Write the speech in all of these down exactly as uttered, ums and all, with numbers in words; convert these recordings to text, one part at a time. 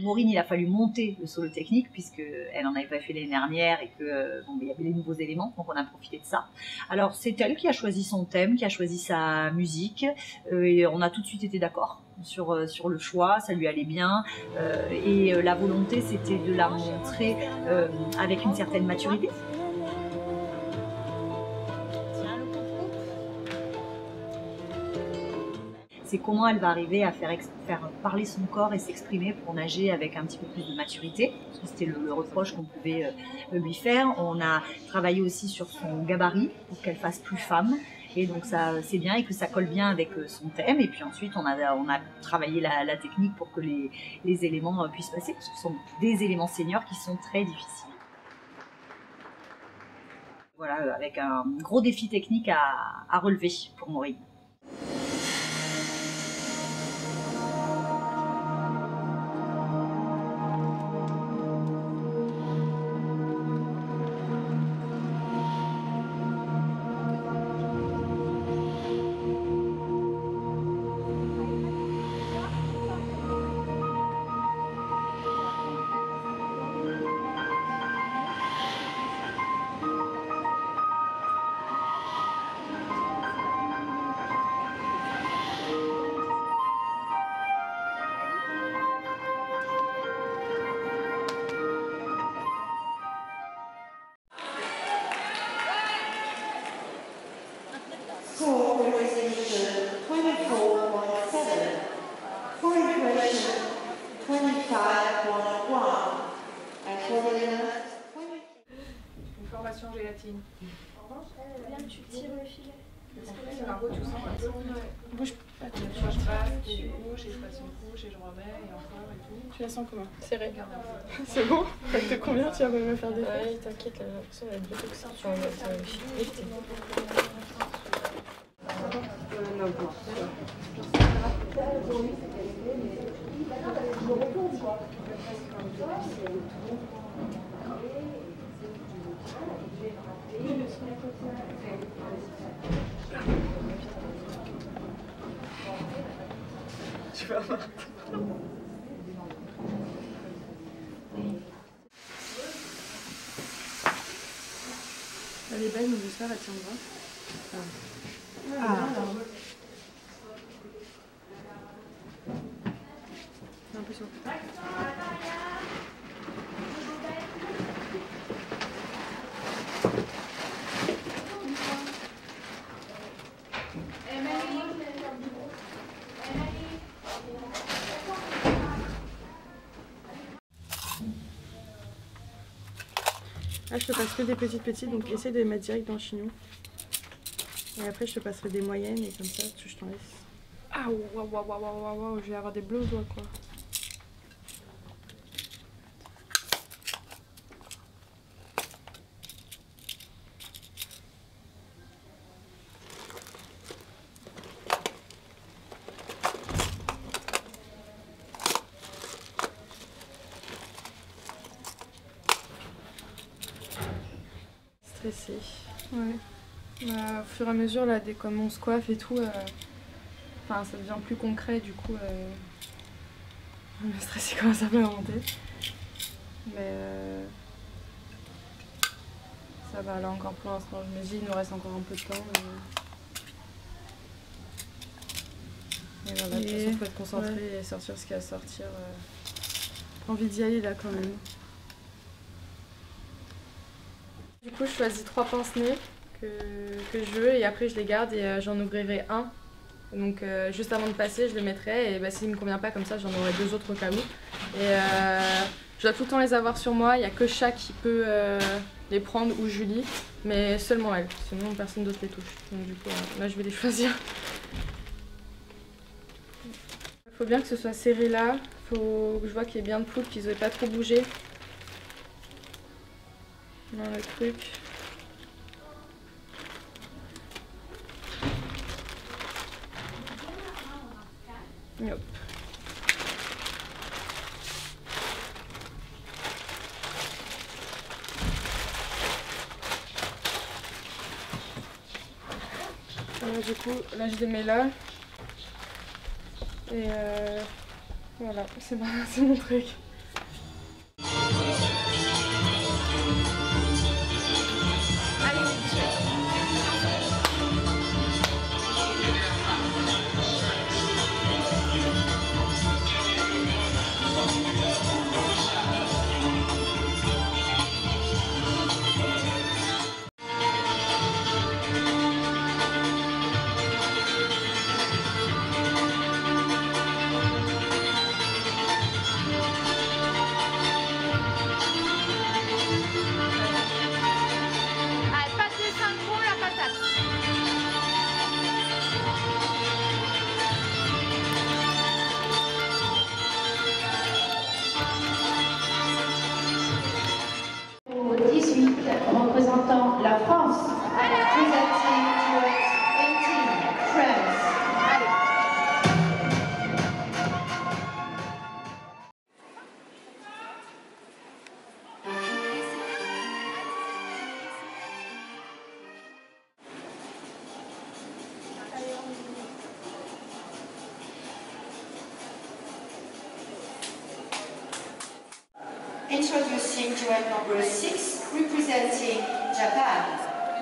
Maureen, il a fallu monter le solo technique puisqu'elle n'en avait pas fait l'année dernière et qu'il bon, y avait les nouveaux éléments, donc on a profité de ça. Alors c'est elle qui a choisi son thème, qui a choisi sa musique, euh, et on a tout de suite été d'accord sur, euh, sur le choix, ça lui allait bien, euh, et euh, la volonté c'était de la montrer euh, avec une certaine maturité. C'est comment elle va arriver à faire, faire parler son corps et s'exprimer pour nager avec un petit peu plus de maturité. C'était le, le reproche qu'on pouvait euh, lui faire. On a travaillé aussi sur son gabarit pour qu'elle fasse plus femme. Et donc ça c'est bien et que ça colle bien avec son thème. Et puis ensuite on a, on a travaillé la, la technique pour que les, les éléments puissent passer, parce que ce sont des éléments seniors qui sont très difficiles. Voilà, avec un gros défi technique à, à relever pour Maureen. Une formation gélatine. Bien, tu tires le filet. C'est Margot, tu sens un peu. Bouge pas. Je passe, et du couche, et je passe une couche, et je remets, et encore, et tout. Tu la sens comment? Serrée. Regarde un peu. C'est bon? Fait que combien tu vas me faire des fois? Ouais, t'inquiète, là, j'ai l'impression qu'elle va être beaucoup que ça. Tu vas mettre le filet. Tu vas voir. Elle est belle, mais j'espère elle tiendra. Ah. Ah. C'est un peu chaud. Là, je te passe que des petites petites, donc essaye de les mettre direct dans le chignon. Et après, je te passerai des moyennes et comme ça, je t'en laisse. Ah, waouh, waouh, waouh, waouh, waouh, je vais avoir des bleus aux doigts, quoi. Stressée. Ouais. Bah, au fur et à mesure, là, dès comme on se coiffe et tout, euh, enfin, ça devient plus concret, du coup, euh, le stress il commence un peu à monter. Mais euh, ça va, là encore pour l'instant, je me dis, il nous reste encore un peu de temps. Et, et voilà, de toute façon, il faut être concentré ouais. Et sortir ce qu'il y a à sortir. Euh... J'ai envie d'y aller là quand même. Du coup, je choisis trois pince-nez que, que je veux et après je les garde et euh, j'en ouvrirai un. Donc euh, juste avant de passer, je les mettrai et bah, s'il ne me convient pas comme ça, j'en aurai deux autres au cas où. Et euh, je dois tout le temps les avoir sur moi, il n'y a que Chat qui peut euh, les prendre ou Julie, mais seulement elle, sinon personne d'autre les touche. Donc du coup, euh, là je vais les choisir. Il faut bien que ce soit serré là, il faut que je vois qu'il y ait bien de poudre, qu'ils n'aient pas trop bougé. Dans le truc. Et hop. Alors, du coup, là je les mets là. Et euh, voilà, c'est mon truc. Introducing duet number six, representing Japan.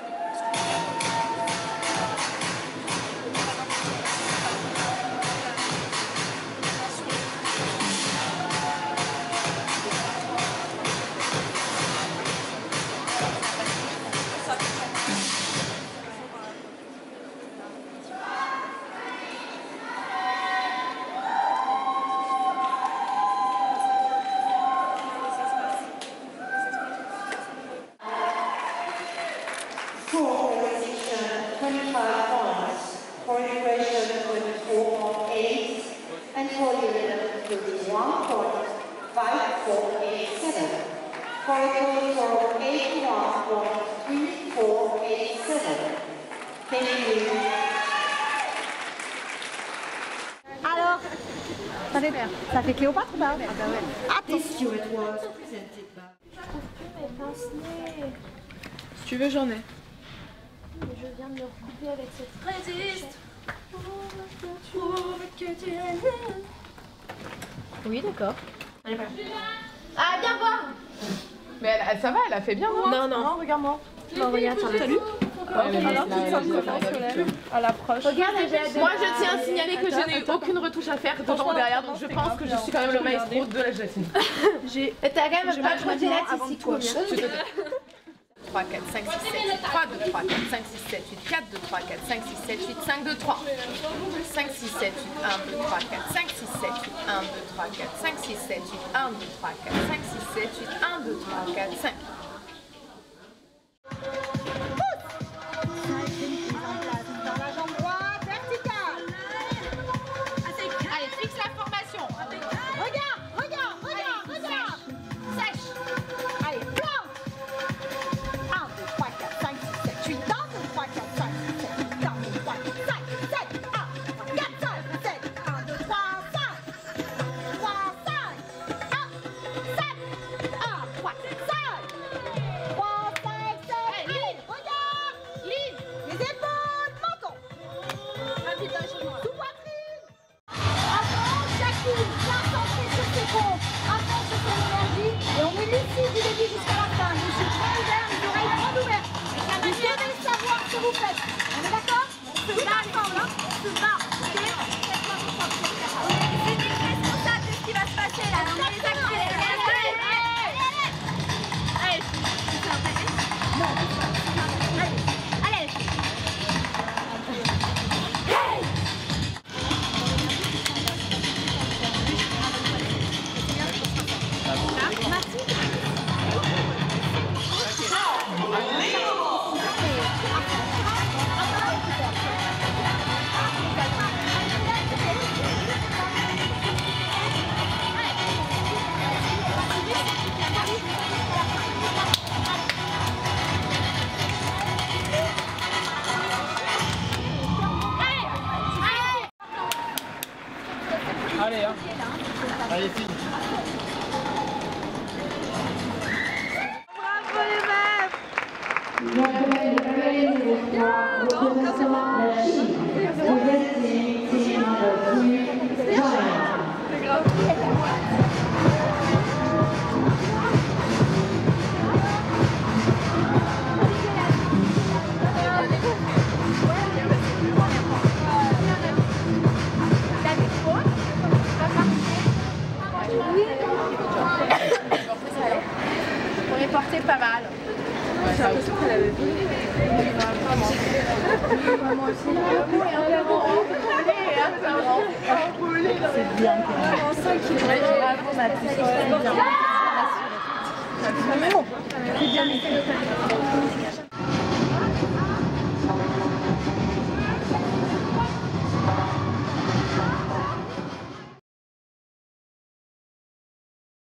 For position, twenty-five points. For equation, twenty-four point eight. And for unit, thirty-one point five four eight seven. For a total of eighty-one point three four eight seven. Thank you. Alors, ça fait, ça fait Cléopâtre ou pas? Ah, This duet was presented by... Mes pince-nez. Si tu veux, j'en ai. Je viens de le recouper avec cette résiste. Oui, d'accord. Ah, viens voir. Mais elle, elle- ça va, elle a fait bien, moi. Non, non. regarde-moi. Non, regarde, t'en as lu. À l'approche. Regarde, j'ai Moi, je tiens à signaler que je n'ai eu aucune retouche à faire devant ou derrière, donc je pense que je suis quand même le maestro de la gélatine. T'as quand même pas trop de lettres ici, quoi. trois, quatre, cinq, six, sept, trois, deux, trois, quatre, cinq, six, sept, huit, quatre, deux, trois, quatre, cinq, six, sept, huit, cinq, deux, trois. cinq, six, sept, huit, un, deux, trois, quatre, cinq, six, sept, huit, un, deux, trois, quatre, cinq, six, sept, huit, un, deux, trois, quatre, cinq, six, sept, huit, un, deux, trois, quatre, cinq. Allez, fixe la formation. Regarde, regarde, regarde, regarde. Sèche. Allez, plante. un, deux, trois, quatre, cinq, six, sept, huit, un, deux, trois, quatre, cinq, six, sept, huit, un, deux, trois, quatre, cinq, sept, un, quatre, cinq, sept, un, deux, trois, cinq, trois, cinq, un, sept, un, trois, cinq, trois, cinq, sept, ligne, regarde, ligne, les épaules, menton, sous poitrine, avant, chacune, bien centrée sur ses pompes, avant sur son énergie, et on met lucide du début jusqu'à la fin, les yeux très ouverts, les oreilles grandes ouvertes, vous devez savoir ce que vous faites, on est d'accord? On se bat ensemble, hein? On se bat, ok? Faites-moi confiance, et cetera. C'est des responsables de ce qui va se passer là, on va les accélérer. Allez, allez, allez, allez, c'est un paquet. Non, allez, allez. Hey! Allez, hein. Allez, fille. On est porté pas mal. c'est bien. C'est bien.